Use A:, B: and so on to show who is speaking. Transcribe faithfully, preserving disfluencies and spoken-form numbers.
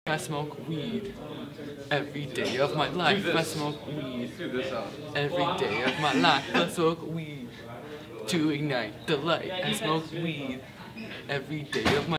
A: I smoke weed every day of my life. I smoke weed every day of my life. I smoke weed to ignite the light. I smoke weed every day of my